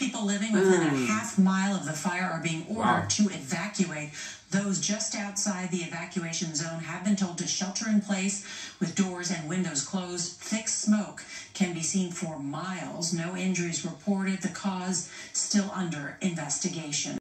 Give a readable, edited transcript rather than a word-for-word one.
People living within a half-mile of the fire are being ordered to evacuate. Those just outside the evacuation zone have been told to shelter in place with doors and windows closed. Thick smoke can be seen for miles. No injuries reported. The cause still under investigation.